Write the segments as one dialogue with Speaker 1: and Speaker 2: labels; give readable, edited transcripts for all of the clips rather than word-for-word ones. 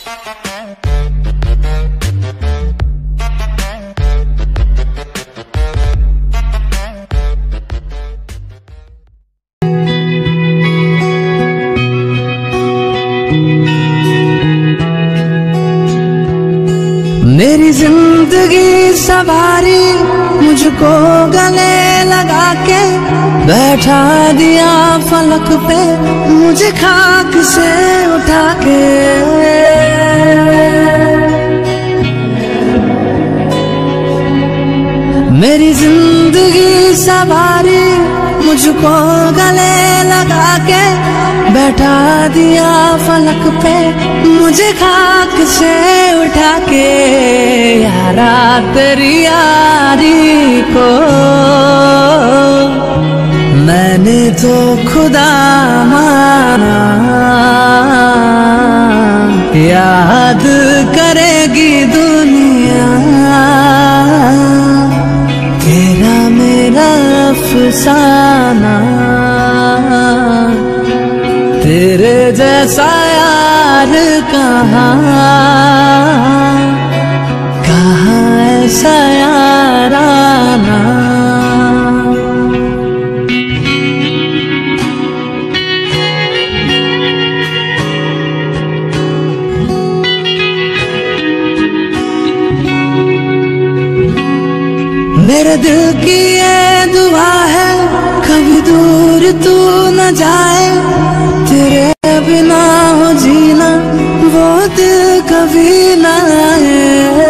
Speaker 1: मेरी जिंदगी सवारी मुझको गले लगा के बैठा दिया फलक पे मुझे खाक से उठा के। मेरी जिंदगी सवारी मुझको गले लगा के बैठा दिया फलक पे मुझे खाक से उठा के। यारा तेरी यारी को मैंने तो खुदा माना, याद करेगी दुनिया तेरा मेरा अफसाना। तेरे जैसा यार कहाँ, कहाँ ऐसा याराना। मेरे दिल की ये दुआ है कभी दूर तू न जाए, तेरे बिना हो जीना वो दिल कभी न आए।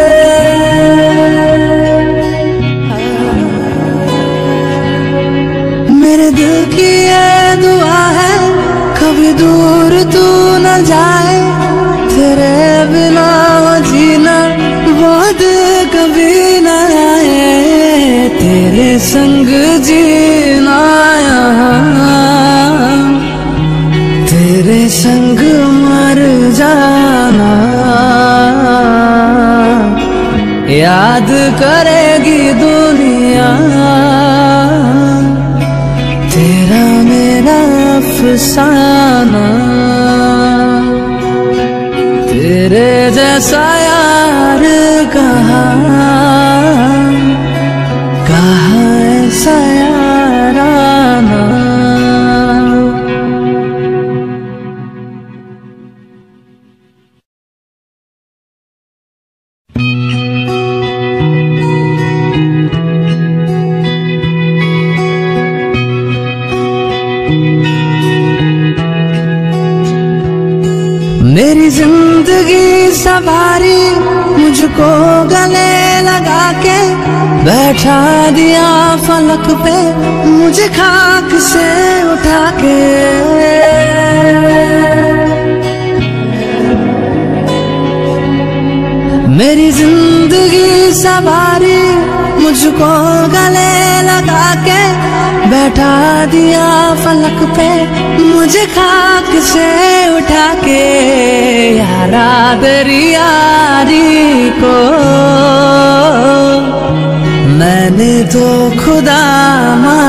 Speaker 1: मेरे दिल की ये दुआ है कभी दूर तू न जाए, तेरे बिना हो जीना वो दिल कभी न आए। तेरे संग जीना यहाँ, तेरे संग मर जाना, याद करेगी दुनिया तेरा मेरा अफसाना। तेरे जैसा यार कहाँ, कहाँ ऐसा याराना। मेरी जिंदगी सवारी मुझको गले लगा के बैठा दिया फलक पे मुझे खाक से उठा के। मेरी जिंदगी सवारी मुझको गले लगा के बैठा दिया फलक पे मुझे खाक से उठा के। यारा तेरी यारी को मैंने तो खुदा माना,